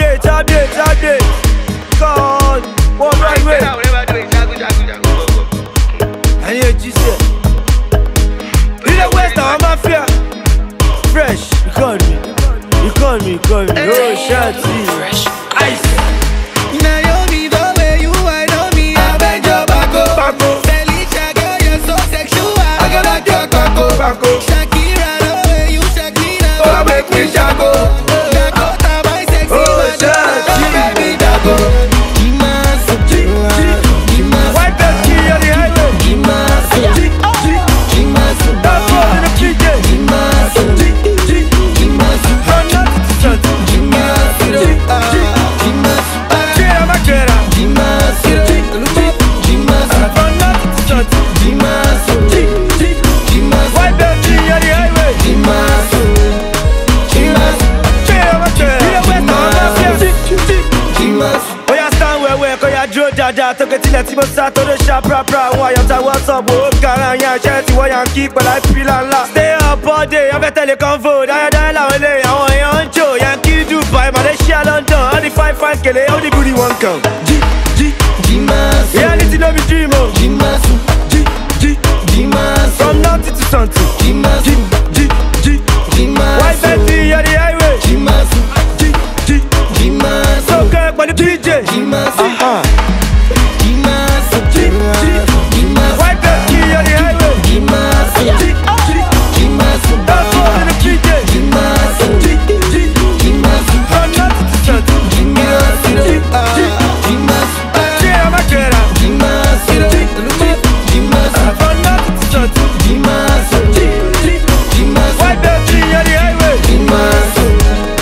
update. God, what right way? And you just said, in the West, I'm mafia. Fresh, you call me. Oh, Shanty. Fresh. Ice. Naomi, the way you wine on me, I beg your Paco. Felicia, girl, you're so sexual. I gotta your Paco. Shakira, the way you Shakira, oh, make me Jago. Dakota, my sexy, oh, baby Jago. White belt key on the highway. That's all in the PJ. Took it till the team start to the shop, why you tell what's up, Caranya, Shanty, why you keep a life feel and last. Stay up all day, I better tell you comfort. I want you on show, Yankee Dubai, but they share London. All the 5 kill it, all the booty one come. Reality no be dream, oh. From nothing to something. White belt on the highway. So good, but the PJ. White belt key on the highway. That's all in the PJ. From nothing to something. Yeah, my girl. From nothing to something. White belt key on the highway.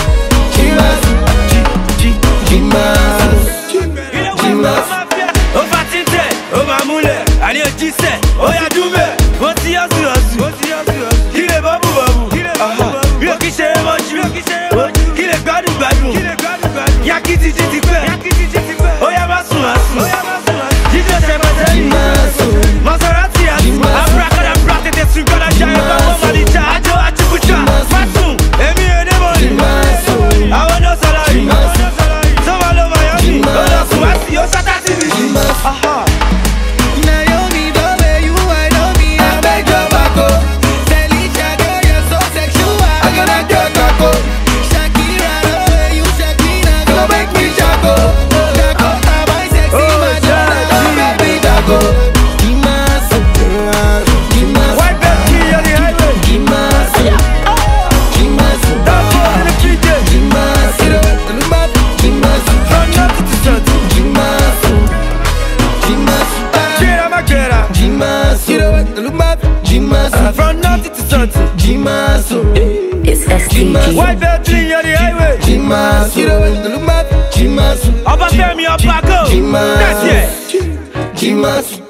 Allez, qui c'est? Oh, y'a du mec. Voici un sous. Qui est babou. Yo, qui c'est qui est gadou. Y'a qui dit fait. Oh, y'a ma sou. Dis que c'est ma télé. Maserati, Abracadabra, t'étais sur la jaille. Malita, Adjo, Atipucha. Fatou, Emi et Demoli. I want no salary. So I love Miami. Oh, that's what you're saturating. Aha. From nothing to something. It's STG. White belt on the highway. Jimasu. Up and tell me up, Paco. That's it. Jimasu.